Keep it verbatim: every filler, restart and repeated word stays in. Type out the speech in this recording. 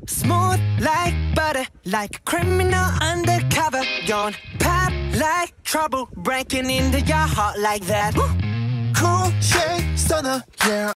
Smooth like butter, like a criminal undercover. Don't pop like trouble, breaking into your heart like that. Woo. Cool shade stunner, yeah.